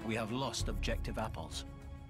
We have lost objective apples.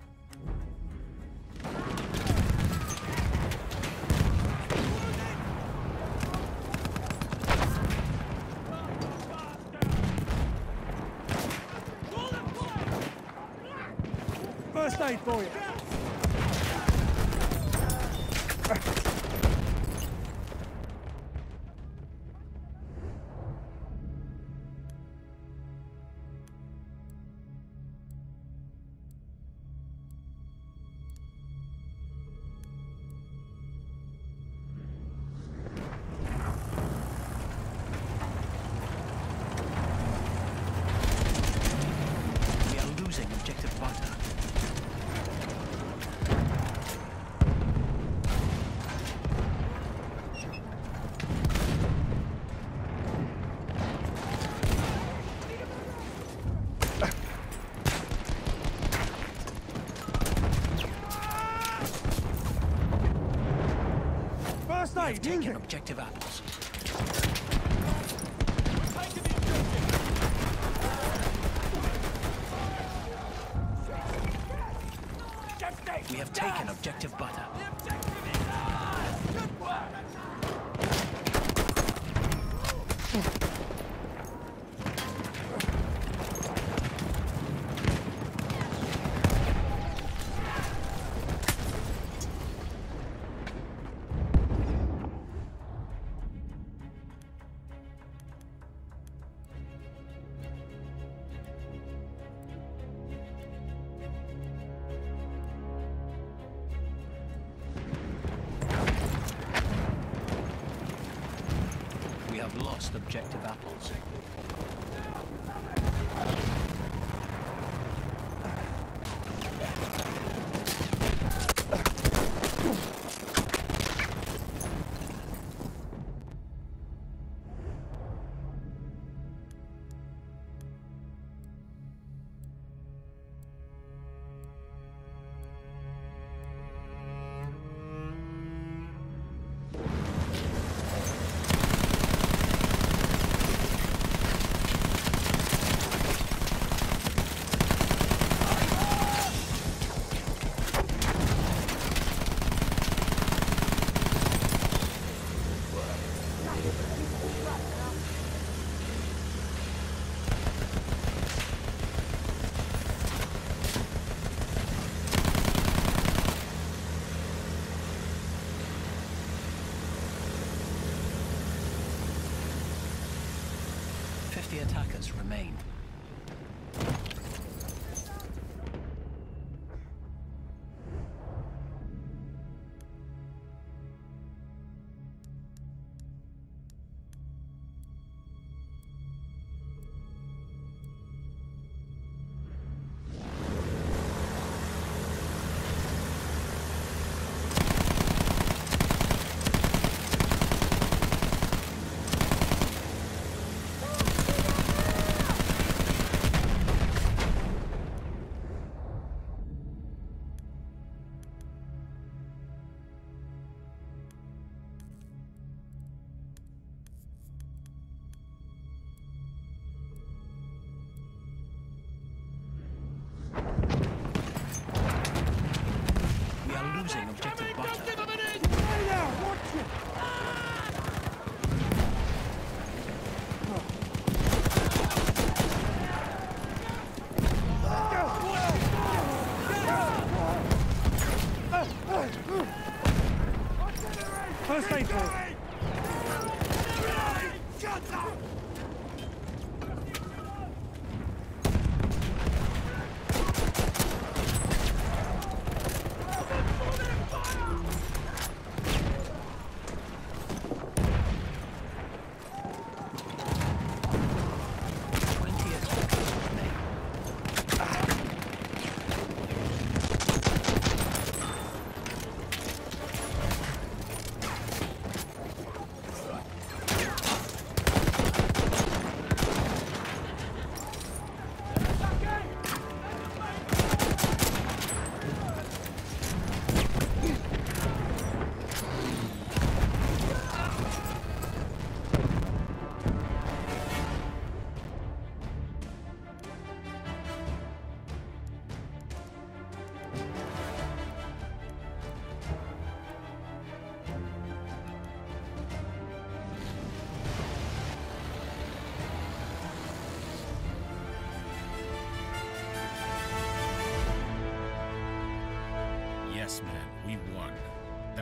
First aid for you. We are losing objective butter. First aid, Taking objective apples. We have taken objective butter. We have lost objective apples. The attackers remain.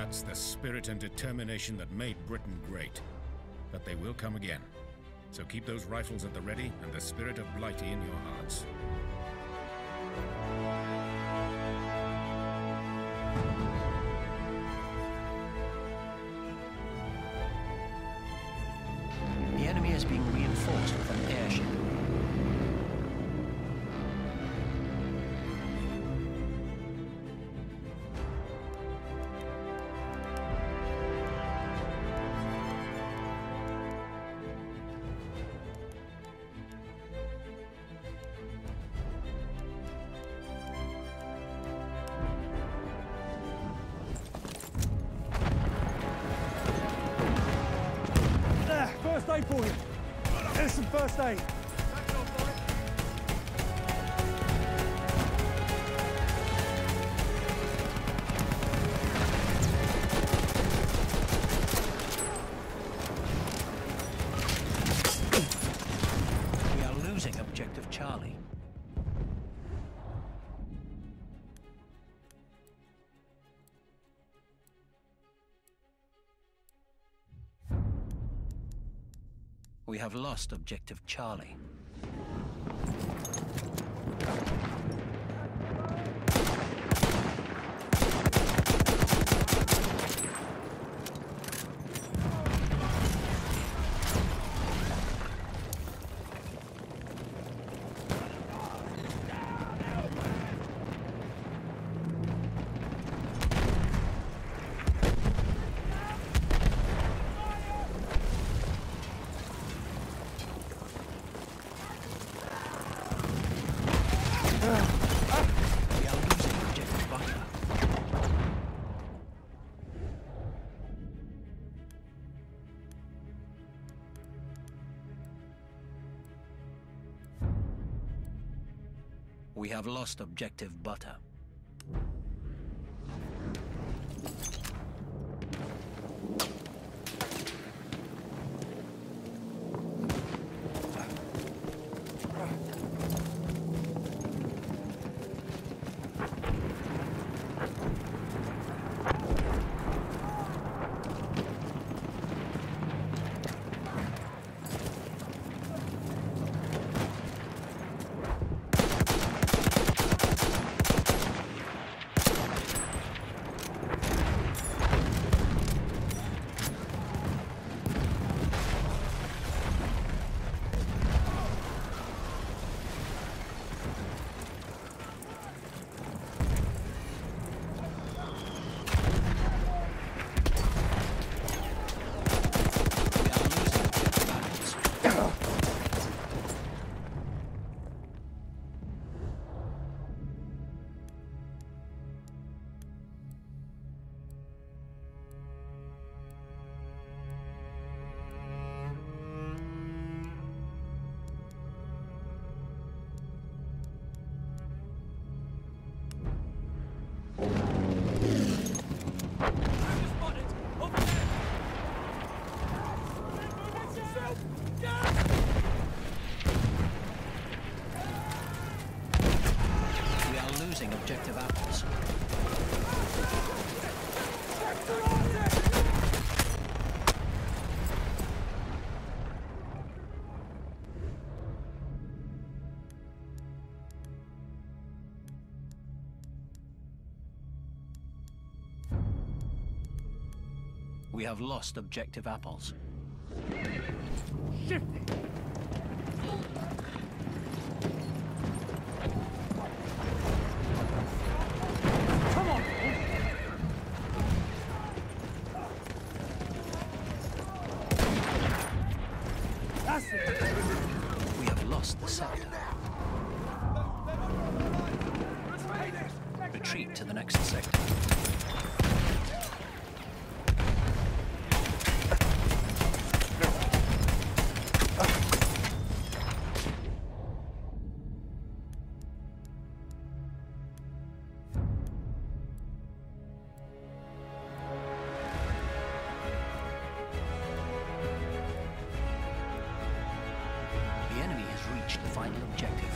That's the spirit and determination that made Britain great. But they will come again. So keep those rifles at the ready and the spirit of Blighty in your hearts. The enemy is being reinforced with an airship. First aid for you. Here's some first aid. We are losing objective Charlie. We have lost objective Charlie. We are losing objective Butter. We have lost objective Butter. We are losing objective Apples. We have lost objective Apples. Shifty. Come on. That's it. We have lost the sector. Retreat to the next sector. The enemy has reached the final objective.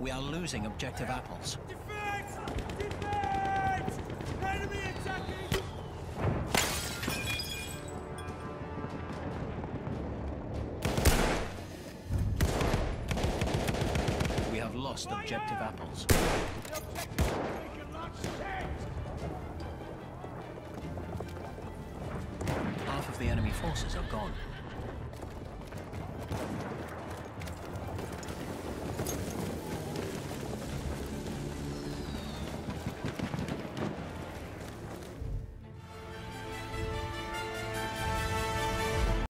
We are losing objective apples. Defense! Defense! Enemy attacking! We have lost objective apples. The objective is taken, launch Half of the enemy forces are gone.